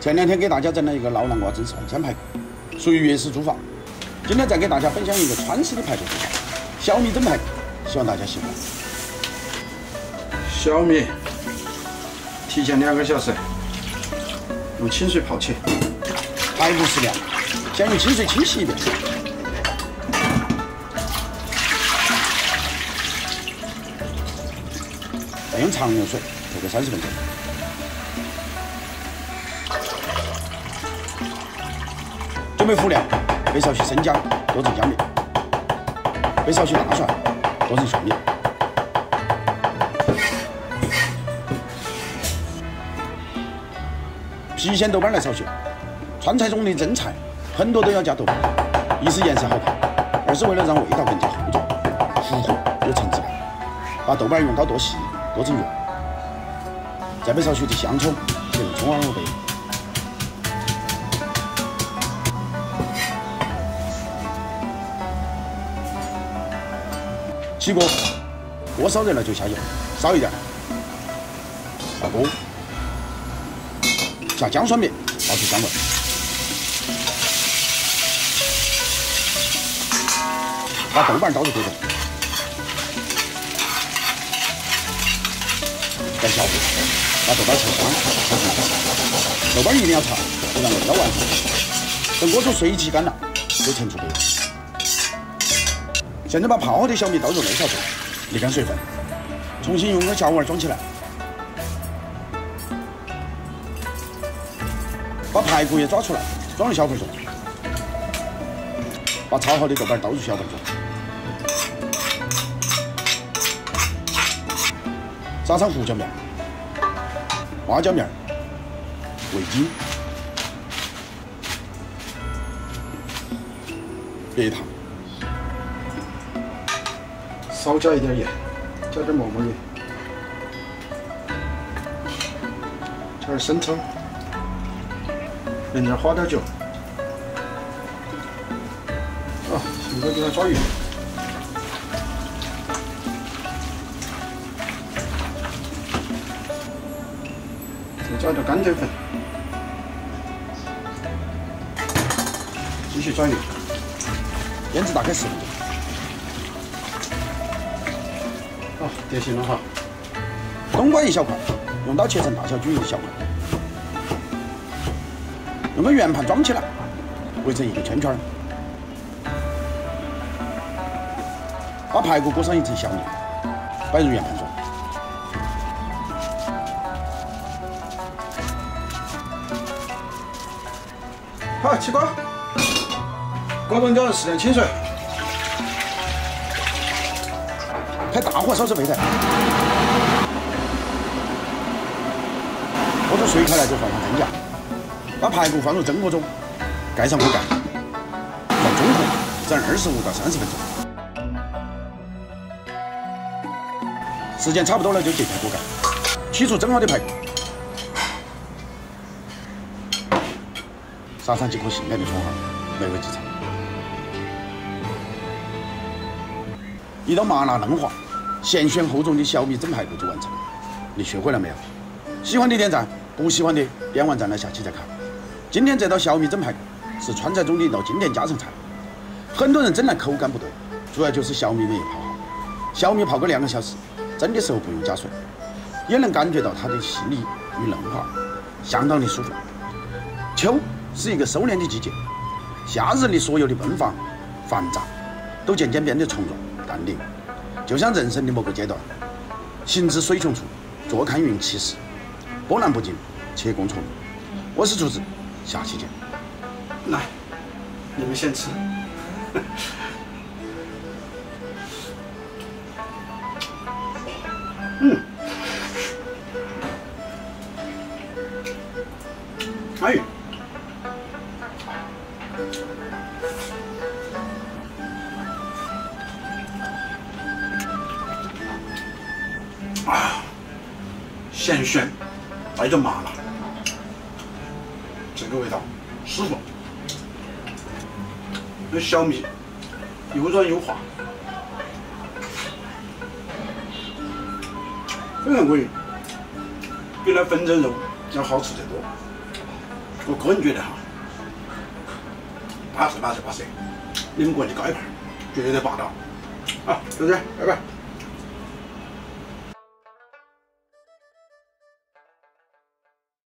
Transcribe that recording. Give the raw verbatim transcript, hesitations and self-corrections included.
前两天给大家整了一个老南瓜蒸蒜香排骨，属于粤式煮法。今天再给大家分享一个川式的排骨煮法——小米蒸排骨，希望大家喜欢。 小米提前两个小时用清水泡起， 排骨适量，先用清水清洗一遍。再用长油水煮个三十分钟。 准备辅料：备少许生姜，剁成姜面；备少许大蒜，剁成蒜面；郫县豆瓣来少许。川菜中的蒸菜很多都要加豆瓣，一是颜色好看，二是为了让味道更加厚重、糊混有层次感。把豆瓣用刀剁细，剁成圆。再备少许的香葱，切成葱花肉备。 起锅，锅烧热了就下油，少一点。下锅，下姜蒜面，爆出香味。把豆瓣倒入锅中，再下火，把豆瓣炒香，炒成烂丝。豆瓣一定要炒，不然味道完全。等锅中水汽干了，就盛出备用。 现在把泡好的小米倒入内勺中，沥干水分，重新用个小碗装起来。把排骨也抓出来，装入小盆中。把炒好的豆瓣倒入小盆中，撒上胡椒面、花椒面、味精、白糖。 少加一点盐，加点馍馍盐，加点生抽，淋点花雕酒。啊，现在给它抓匀。再加点干淀粉，继续抓匀， 腌制大概十分钟。 好，定型了哈。 冬瓜一小块，用刀切成大小均匀的小块，用个圆盘装起来，围成一个圈圈。把排骨裹上一层小米，摆入圆盘中。 好，起锅，锅中加入适量清水。 开大火烧至沸腾，锅中水开了就放上蒸饺，把排骨放入蒸锅中，盖上锅盖，转中火整二十五到三十分钟。时间差不多了就揭开锅盖，取出蒸好的排骨，撒上几颗性感的葱花，美味极超。一道麻辣嫩滑。 咸鲜厚重的小米蒸排骨就完成了，你学会了没有？喜欢的点赞，不喜欢的点完赞了下期再看。今天这道小米蒸排骨是川菜中的一道经典家常菜，很多人蒸来口感不对，主要就是小米没有泡好。小米泡个两个小时，蒸的时候不用加水，也能感觉到它的细腻与嫩滑，相当的舒服。秋是一个收敛的季节，夏日里所有的奔放、繁杂都渐渐变得从容淡定。 就像人生的某个阶段，行至水穷处，坐看云起时，波澜不惊，且共从容。我是厨子，下期见。 来，你们先吃。嗯，哎。 啊，咸鲜，带着麻辣，这个味道舒服。那小米又软又滑，非常过瘾，比那粉蒸肉要好吃得多。 我个人觉得哈，巴适巴适巴适，你们过去搞一盘，绝对霸道。好，就这样，拜拜。